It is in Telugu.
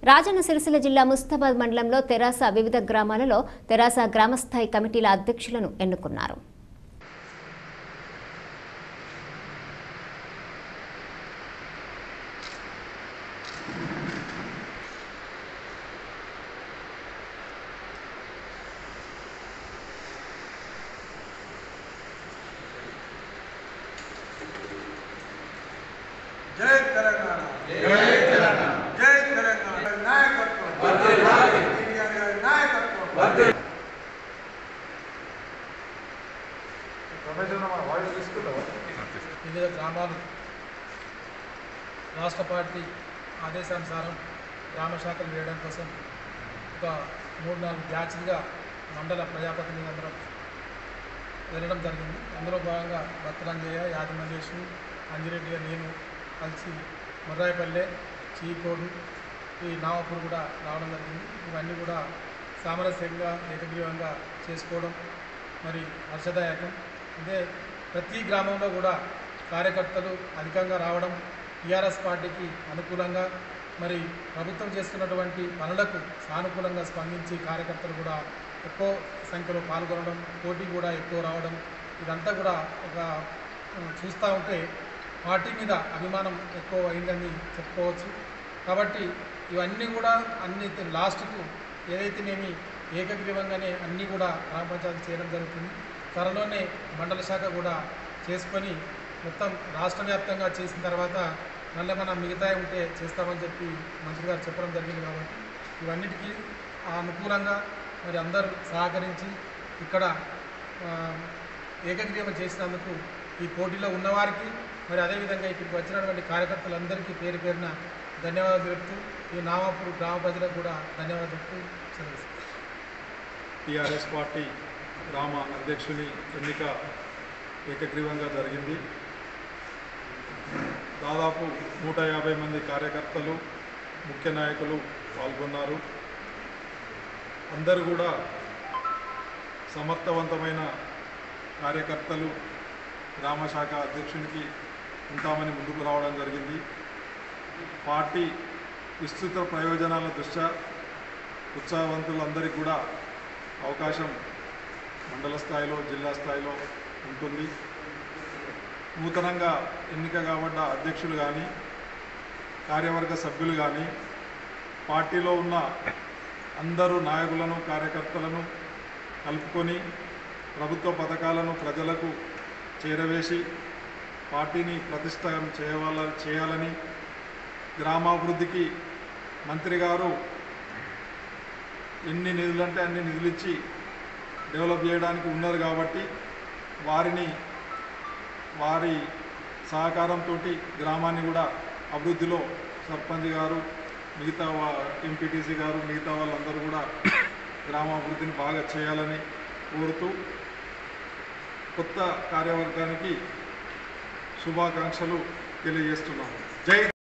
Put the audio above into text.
రాజన్న సిరిసిల్ల జిల్లా ముస్తాబాద్ మండలంలో తెరాస వివిధ గ్రామాలలో తెరాస గ్రామస్థాయి కమిటీల అధ్యక్షులను ఎన్నుకున్నారు. जय तेलंगाना जय तेलंगाना जय तेलंगाना नायकत्व वर्धिल्लाలి नायकत्व वर्धिल्लाలి ప్రపంచంలో మన వాయిస్ తీసుకుంటావా వివిధ గ్రామాలు రాష్ట్ర పార్టీ ఆదేశానుసారం గ్రామ శాఖలు వేయడం కోసం ఒక 3-4 బ్యాచ్లుగా మండల ప్రజాప్రతినిధులందరం వెళ్ళడం జరిగింది. అందులో భాగంగా భక్తులంజయ్య, యాదమల్లేషు, అంజిరెడ్డి, నేను కలిసి మొర్రాయిపల్లె, చీకోడు, ఈ నావపూర్ కూడా రావడం జరిగింది. ఇవన్నీ కూడా సామరస్యంగా ఏకగ్రీవంగా చేసుకోవడం మరి హర్షదాయకం. అంటే ప్రతి గ్రామంలో కూడా కార్యకర్తలు అధికంగా రావడం, టీఆర్ఎస్ పార్టీకి అనుకూలంగా మరి ప్రభుత్వం చేస్తున్నటువంటి పనులకు సానుకూలంగా స్పందించి కార్యకర్తలు కూడా ఎక్కువ సంఖ్యలో పాల్గొనడం, పోటీ కూడా ఎక్కువ రావడం, ఇదంతా కూడా ఒక చూస్తూ ఉంటే పార్టీ మీద అభిమానం ఎక్కువ అయిందని చెప్పుకోవచ్చు. కాబట్టి ఇవన్నీ కూడా అన్ని లాస్ట్కు ఏదైతేనేమి ఏకగ్రీవంగానే అన్నీ కూడా గ్రామ పంచాయతీ చేయడం జరుగుతుంది. త్వరలోనే మండల శాఖ కూడా చేసుకొని మొత్తం రాష్ట్ర వ్యాప్తంగా చేసిన తర్వాత మళ్ళీ మనం మిగతా ఉంటే చేస్తామని చెప్పి మంత్రి గారు చెప్పడం జరిగింది. కాబట్టి ఇవన్నిటికీ అనుకూలంగా మరి అందరూ సహకరించి ఇక్కడ ఏకగ్రీవం చేసినందుకు ఈ పోటీలో ఉన్నవారికి మరి అదేవిధంగా ఇక్కడికి వచ్చినటువంటి కార్యకర్తలందరికీ పేరు పేరున ధన్యవాదాలు తెలుపుతూ ఈ నామాపూర్ గ్రామ ప్రజలకు కూడా ధన్యవాదాలు తెలుపుతూ సెలవు. టీఆర్ఎస్ పార్టీ గ్రామ అధ్యక్షుని ఎన్నిక ఏకగ్రీవంగా జరిగింది. దాదాపు 150 మంది కార్యకర్తలు, ముఖ్య నాయకులు పాల్గొన్నారు. అందరూ కూడా సమర్థవంతమైన కార్యకర్తలు గ్రామ శాఖ అధ్యక్షునికి ఉంటామని ముందుకు రావడం జరిగింది. పార్టీ విస్తృత ప్రయోజనాల దృష్ట్యా ఉత్సాహవంతులందరికీ కూడా అవకాశం మండల స్థాయిలో, జిల్లా స్థాయిలో ఉంటుంది. నూతనంగా ఎన్నిక కాబడ్డ అధ్యక్షులు కానీ, కార్యవర్గ సభ్యులు కానీ పార్టీలో ఉన్న అందరూ నాయకులను, కార్యకర్తలను కలుపుకొని ప్రభుత్వ పథకాలను ప్రజలకు చేరవేసి పార్టీని ప్రతిష్టం చేయాలని, గ్రామాభివృద్ధికి మంత్రి గారు ఎన్ని నిధులంటే అన్ని నిధులిచ్చి డెవలప్ చేయడానికి ఉన్నారు. కాబట్టి వారి సహకారంతో గ్రామాన్ని కూడా అభివృద్ధిలో సర్పంచ్ గారు, మిగతా ఎంపీటీసీ గారు, మిగతా వాళ్ళందరూ కూడా గ్రామాభివృద్ధిని బాగా చేయాలని కోరుతూ కొత్త కార్యవర్గానికి శుభాకాంక్షలు తెలియజేస్తున్నాము. జై